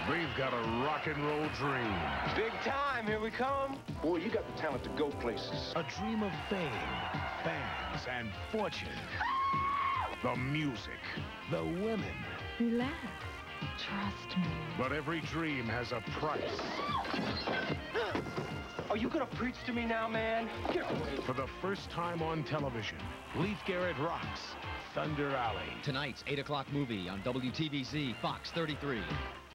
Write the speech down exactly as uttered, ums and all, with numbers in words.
We've got a rock and roll dream. Big time, here we come. Boy, you got the talent to go places. A dream of fame, fans, and fortune. The music, the women. Relax. Trust me. But every dream has a price. Are you gonna preach to me now, man? Get away. For the first time on television, Leif Garrett rocks Thunder Alley. Tonight's eight o'clock movie on W T V Z, Fox thirty-three.